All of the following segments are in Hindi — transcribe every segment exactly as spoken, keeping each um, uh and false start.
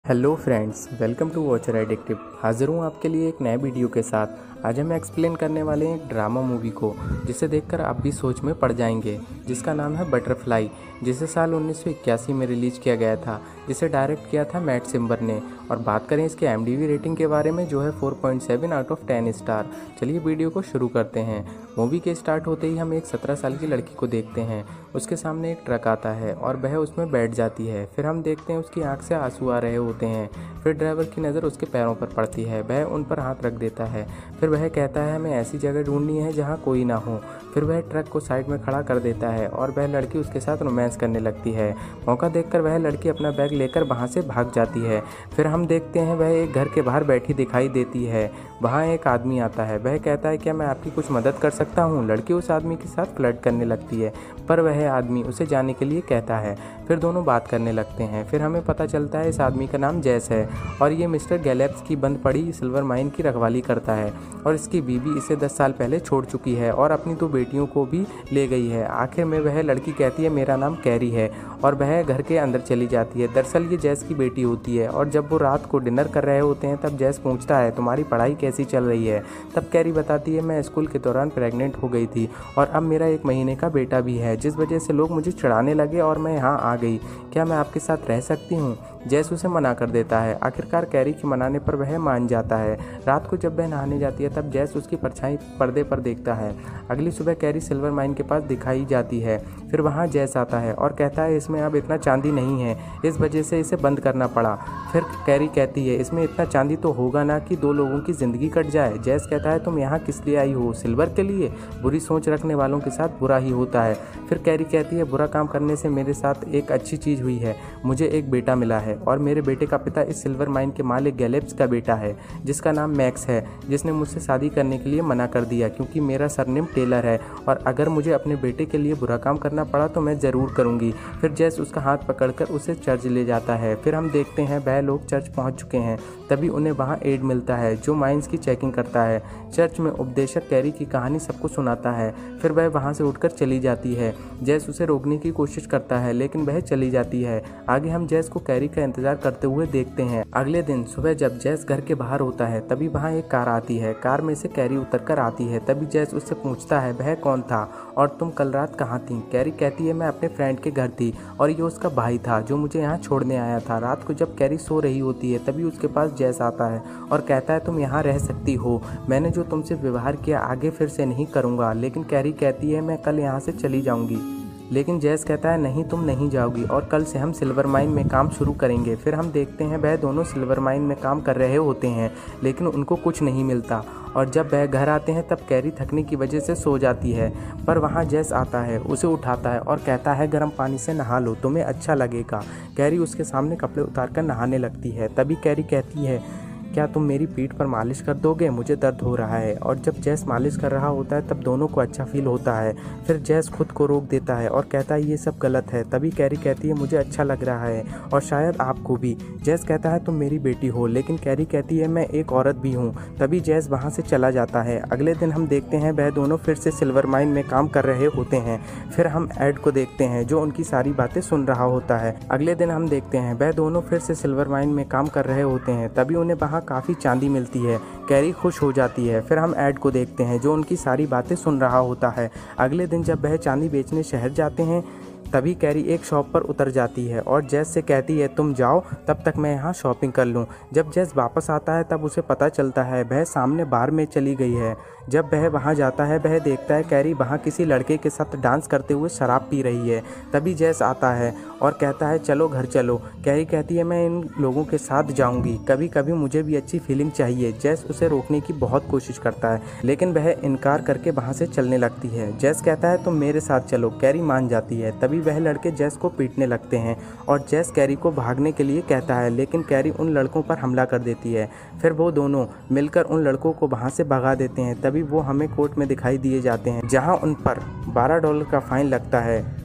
Hello friends, welcome to watcher addictive. हाजिर हूँ आपके लिए एक नए वीडियो के साथ। आज हम एक्सप्लेन करने वाले हैं एक ड्रामा मूवी को, जिसे देखकर आप भी सोच में पड़ जाएंगे, जिसका नाम है बटरफ्लाई, जिसे साल उन्नीस सौ इक्यासी में रिलीज किया गया था, जिसे डायरेक्ट किया था मैट सिम्बर ने। और बात करें इसके एम डी बी रेटिंग के बारे में, जो है four point seven out of ten star. चलिए वीडियो को शुरू करते हैं। मूवी के स्टार्ट होते ही हम एक सत्रह साल की लड़की को देखते हैं। उसके सामने एक ट्रक आता है और वह उसमें बैठ जाती है। फिर हम देखते हैं उसकी आंख से आंसू आ रहे होते हैं। फिर ड्राइवर की नज़र उसके पैरों पर पड़ती है, वह उन पर हाथ रख देता है। फिर वह कहता है हमें ऐसी जगह ढूंढनी है जहाँ कोई ना हो। फिर वह ट्रक को साइड में खड़ा कर देता है और वह लड़की उसके साथ रोमांस करने लगती है। मौका देखकर वह लड़की अपना बैग लेकर वहाँ से भाग जाती है। फिर हम देखते हैं वह एक घर के बाहर बैठी दिखाई देती है। वहाँ एक आदमी आता है, वह कहता है क्या मैं आपकी कुछ मदद कर सकता हूँ। लड़की उस आदमी के साथ फ्लर्ट करने लगती है, पर वह आदमी उसे जाने के लिए कहता है। फिर दोनों बात करने लगते हैं। फिर हमें पता चलता है इस आदमी का नाम जैस है और ये मिस्टर गैलेप्स की बंद पड़ी सिल्वर माइन की रखवाली करता है। और इसकी बीवी इसे दस साल पहले छोड़ चुकी है और अपनी दो बेटियों को भी ले गई है। आखिर में वह लड़की कहती है मेरा नाम कैरी है और वह घर के अंदर चली जाती है। दरअसल ये जैस की बेटी होती है। और जब वो रात को डिनर कर रहे होते हैं तब जैस पूछता है तुम्हारी पढ़ाई कैसी चल रही है। तब कैरी बताती है मैं स्कूल के दौरान प्रेग्नेंट हो गई थी और अब मेरा एक महीने का बेटा भी है, जिस वजह से लोग मुझे चिढ़ाने लगे और मैं यहाँ आ गई। क्या मैं आपके साथ रह सकती हूँ। जैस उसे मना कर देता है। आखिरकार कैरी के मनाने पर वह मान जाता है। रात को जब वह नहाने जाती है तब जैस उसकी परछाई पर्दे पर देखता है। अगली सुबह कैरी सिल्वर माइन के पास दिखाई जाती है। फिर वहाँ जैस आता है और कहता है इसमें अब इतना चांदी नहीं है, इस वजह से इसे बंद करना पड़ा। फिर कैरी कहती है इसमें इतना चांदी तो होगा ना कि दो लोगों की ज़िंदगी कट जाए। जैस कहता है तुम यहाँ किस लिए आई हो, सिल्वर के लिए। बुरी सोच रखने वालों के साथ बुरा ही होता है। फिर कैरी कहती है बुरा काम करने से मेरे साथ एक अच्छी चीज़ हुई है, मुझे एक बेटा मिला है और मेरे बेटे का पिता इस सिल्वर माइन के मालिक गैलेप्स का बेटा है, जिसका नाम मैक्स है, जिसने मुझसे शादी करने के लिए मना कर दिया क्योंकि मेरा सरनेम टेलर है और अगर मुझे अपने बेटे के लिए बुरा काम करना पड़ा तो मैं ज़रूर करूँगी। फिर जैस उसका हाथ पकड़कर उसे चर्च ले जाता है। फिर हम देखते हैं वह लोग चर्च पहुँच चुके हैं। तभी उन्हें वहाँ एड मिलता है जो माइंस की चेकिंग करता है। चर्च में उपदेशक कैरी की कहानी सबको सुनाता है। फिर वह वहाँ से उठकर चली जाती है। जैस उसे रोकने की कोशिश करता है लेकिन वह चली जाती है। आगे हम जैस को कैरी का इंतजार करते हुए देखते हैं। अगले दिन सुबह जब जैस घर के बाहर होता है तभी वहाँ एक कार आती है। कार में से कैरी उतरकर आती है। तभी जैस उससे पूछता है वह कौन था और तुम कल रात कहाँ थी। कैरी कहती है मैं अपने फ्रेंड के घर थी और ये उसका भाई था जो मुझे यहाँ छोड़ने आया था। रात को जब कैरी सो रही होती है तभी उसके पास जैस आता है और कहता है तुम यहाँ रह सकती हो, मैंने जो तुमसे व्यवहार किया आगे फिर से नहीं करूँगा। लेकिन कैरी कहती है मैं कल यहाँ से चली जाऊँगी। लेकिन जैस कहता है नहीं तुम नहीं जाओगी और कल से हम सिल्वर माइन में काम शुरू करेंगे। फिर हम देखते हैं वह दोनों सिल्वर माइन में काम कर रहे होते हैं लेकिन उनको कुछ नहीं मिलता। और जब वह घर आते हैं तब कैरी थकने की वजह से सो जाती है, पर वहाँ जैस आता है, उसे उठाता है और कहता है गर्म पानी से नहा लो, तुम्हें अच्छा लगेगा। कैरी उसके सामने कपड़े उतारकर नहाने लगती है। तभी कैरी कहती है क्या तुम मेरी पीठ पर मालिश कर दोगे, मुझे दर्द हो रहा है। और जब जैस मालिश कर रहा होता है तब दोनों को अच्छा फील होता है। फिर जैस खुद को रोक देता है और कहता है ये सब गलत है। तभी कैरी कहती है मुझे अच्छा लग रहा है और शायद आपको भी। जैस कहता है तुम मेरी बेटी हो, लेकिन कैरी कहती है मैं एक औरत भी हूँ। तभी जैस वहाँ से चला जाता है। अगले दिन हम देखते हैं वह दोनों फिर से सिल्वर माइन में काम कर रहे होते हैं। फिर हम एड को देखते हैं जो उनकी सारी बातें सुन रहा होता है। अगले दिन हम देखते हैं वह दोनों फिर से सिल्वर माइन में काम कर रहे होते हैं। तभी उन्हें वहाँ काफ़ी चांदी मिलती है। कैरी खुश हो जाती है। फिर हम एड को देखते हैं जो उनकी सारी बातें सुन रहा होता है। अगले दिन जब वह चांदी बेचने शहर जाते हैं तभी कैरी एक शॉप पर उतर जाती है और जैस से कहती है तुम जाओ, तब तक मैं यहाँ शॉपिंग कर लूँ। जब जैस वापस आता है तब उसे पता चलता है वह सामने बार में चली गई है। जब वह वहाँ जाता है वह देखता है कैरी वहाँ किसी लड़के के साथ डांस करते हुए शराब पी रही है। तभी जैस आता है और कहता है चलो घर चलो। कैरी कहती है मैं इन लोगों के साथ जाऊँगी, कभी कभी मुझे भी अच्छी फीलिंग चाहिए। जैस उसे रोकने की बहुत कोशिश करता है लेकिन वह इनकार करके वहाँ से चलने लगती है। जैस कहता है तुम मेरे साथ चलो। कैरी मान जाती है। तभी वह लड़के जैस को पीटने लगते हैं और जैस कैरी को भागने के लिए कहता है लेकिन कैरी उन लड़कों पर हमला कर देती है। फिर वो दोनों मिलकर उन लड़कों को वहाँ से भगा देते हैं। तभी वो हमें कोर्ट में दिखाई दिए जाते हैं जहाँ उन पर बारह डॉलर का फाइन लगता है।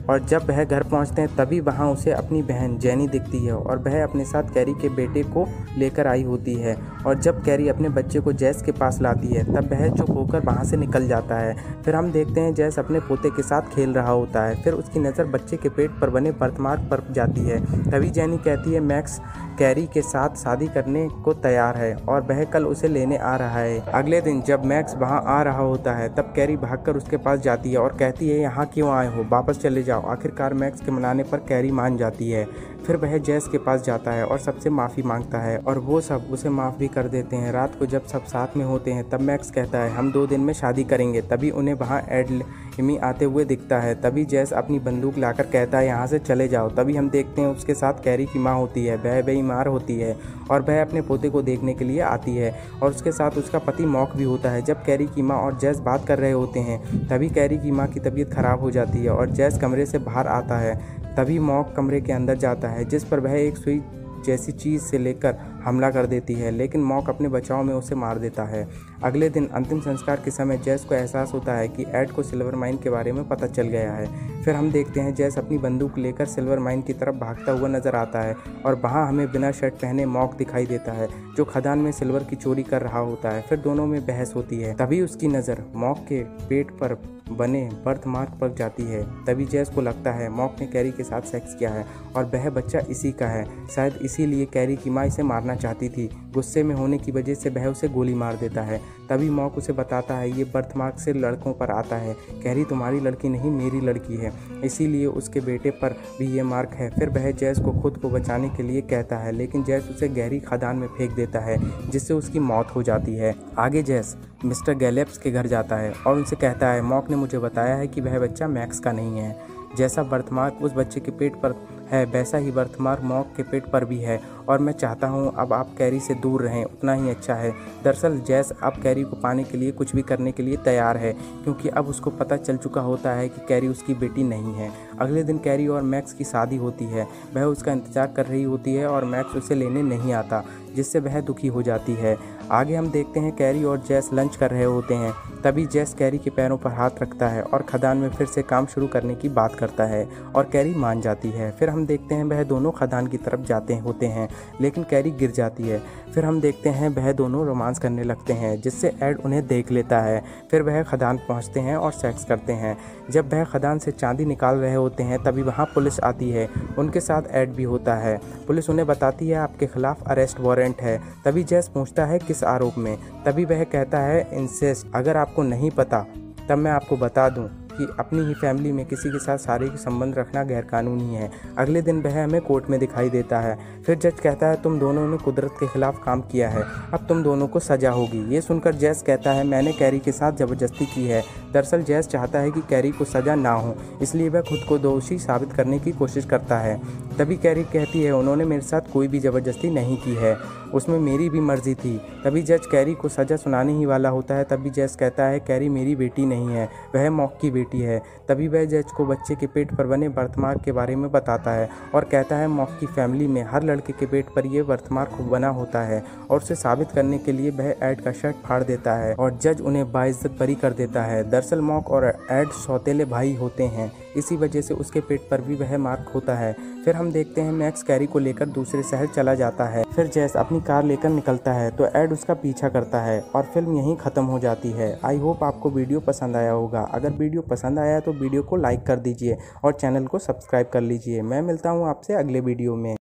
और जब वह घर पहुंचते हैं तभी वहां उसे अपनी बहन जेनी दिखती है और वह अपने साथ कैरी के बेटे को लेकर आई होती है। और जब कैरी अपने बच्चे को जैस के पास लाती है तब वह चुप होकर वहां से निकल जाता है। फिर हम देखते हैं जैस अपने पोते के साथ खेल रहा होता है। फिर उसकी नज़र बच्चे के पेट पर बने बर्थमार्क पर जाती है। तभी जेनी कहती है मैक्स कैरी के साथ शादी करने को तैयार है और वह कल उसे लेने आ रहा है। अगले दिन जब मैक्स वहां आ रहा होता है तब कैरी भागकर उसके पास जाती है और कहती है यहाँ क्यों आए हो, वापस चले जाओ। आखिरकार मैक्स के मनाने पर कैरी मान जाती है। फिर वह जैस के पास जाता है और सबसे माफ़ी मांगता है और वो सब उसे माफ़ भी कर देते हैं। रात को जब सब साथ में होते हैं तब मैक्स कहता है हम दो दिन में शादी करेंगे। तभी उन्हें वहाँ एडमी आते हुए दिखता है। तभी जैस अपनी बंदूक लाकर कहता है यहाँ से चले जाओ। तभी हम देखते हैं उसके साथ कैरी की माँ होती है, वह बीमार होती है और वह अपने पोते को देखने के लिए आती है और उसके साथ उसका पति मॉक भी होता है। जब कैरी की माँ और जैस बात कर रहे होते हैं तभी कैरी की माँ की तबीयत खराब हो जाती है और जैस कमरे से बाहर आता है। तभी मॉक कमरे के अंदर जाता है जिस पर वह एक सुई जैसी चीज़ से लेकर हमला कर देती है, लेकिन मॉक अपने बचाव में उसे मार देता है। अगले दिन अंतिम संस्कार के समय जैस को एहसास होता है कि एड को सिल्वर माइन के बारे में पता चल गया है। फिर हम देखते हैं जैस अपनी बंदूक लेकर सिल्वर माइन की तरफ भागता हुआ नजर आता है और वहाँ हमें बिना शर्ट पहने मॉक दिखाई देता है जो खदान में सिल्वर की चोरी कर रहा होता है। फिर दोनों में बहस होती है। तभी उसकी नज़र मॉक के पेट पर बने बर्थ मार्क पर जाती है। तभी जैस को लगता है मॉक ने कैरी के साथ सेक्स किया है और वह बच्चा इसी का है। शायद इसीलिए कैरी की माँ इसे मारना चाहती थी। गुस्से में होने की वजह से वह उसे गोली मार देता है। तभी मॉक उसे बताता है ये बर्थ मार्क से लड़कों पर आता है, कैरी तुम्हारी लड़की नहीं मेरी लड़की है, इसीलिए उसके बेटे पर भी ये मार्क है। फिर वह जैस को खुद को बचाने के लिए कहता है लेकिन जैस उसे गहरी खदान में फेंक देता है जिससे उसकी मौत हो जाती है। आगे जैस मिस्टर गैलेप्स के घर जाता है और उनसे कहता है मॉक ने मुझे बताया है कि वह बच्चा मैक्स का नहीं है। जैसा बर्थमार्क उस बच्चे के पेट पर है वैसा ही बर्थमार्क मॉक के पेट पर भी है और मैं चाहता हूँ अब आप कैरी से दूर रहें, उतना ही अच्छा है। दरअसल जैस अब कैरी को पाने के लिए कुछ भी करने के लिए तैयार है क्योंकि अब उसको पता चल चुका होता है कि कैरी उसकी बेटी नहीं है। अगले दिन कैरी और मैक्स की शादी होती है। वह उसका इंतज़ार कर रही होती है और मैक्स उसे लेने नहीं आता जिससे वह दुखी हो जाती है। आगे हम देखते हैं कैरी और जैस लंच कर रहे होते हैं। तभी जैस कैरी के पैरों पर हाथ रखता है और खदान में फिर से काम शुरू करने की बात करता है और कैरी मान जाती है। फिर हम देखते हैं वह दोनों खदान की तरफ जाते होते हैं लेकिन कैरी गिर जाती है। फिर हम देखते हैं वह दोनों रोमांस करने लगते हैं जिससे एड उन्हें देख लेता है। फिर वह खदान पहुंचते हैं और सेक्स करते हैं। जब वह खदान से चांदी निकाल रहे होते हैं तभी वहां पुलिस आती है, उनके साथ एड भी होता है। पुलिस उन्हें बताती है आपके खिलाफ अरेस्ट वारंट है। तभी जैस पूछता है किस आरोप में। तभी वह कहता है इंसेस्ट। अगर आपको नहीं पता तब मैं आपको बता दूं कि अपनी ही फैमिली में किसी के साथ शारीरिक संबंध रखना गैरकानूनी है। अगले दिन वह हमें कोर्ट में दिखाई देता है। फिर जज कहता है तुम दोनों ने कुदरत के खिलाफ काम किया है, अब तुम दोनों को सजा होगी। ये सुनकर जैस कहता है मैंने कैरी के साथ ज़बरदस्ती की है। दरअसल जैस चाहता है कि कैरी को सजा ना हो, इसलिए वह खुद को दोषी साबित करने की कोशिश करता है। तभी कैरी कहती है उन्होंने मेरे साथ कोई भी ज़बरदस्ती नहीं की है, उसमें मेरी भी मर्जी थी। तभी जज कैरी को सज़ा सुनाने ही वाला होता है। तभी जैस कहता है कैरी मेरी बेटी नहीं है, वह मॉक की बेटी है। तभी वह जज को बच्चे के पेट पर बने बर्थमार्क के बारे में बताता है और कहता है मॉक की फैमिली में हर लड़के के पेट पर यह बर्थमार्क बना होता है और उसे साबित करने के लिए वह एड का शर्ट फाड़ देता है और जज उन्हें बाइज्जत बरी कर देता है। दरअसल मॉक और एड सौतेले भाई होते हैं, इसी वजह से उसके पेट पर भी वह मार्क होता है। फिर हम देखते हैं मैक्स कैरी को लेकर दूसरे शहर चला जाता है। फिर जैस अपनी कार लेकर निकलता है तो एड उसका पीछा करता है और फिल्म यहीं ख़त्म हो जाती है। आई होप आपको वीडियो पसंद आया होगा। अगर वीडियो पसंद आया तो वीडियो को लाइक कर दीजिए और चैनल को सब्सक्राइब कर लीजिए। मैं मिलता हूँ आपसे अगले वीडियो में।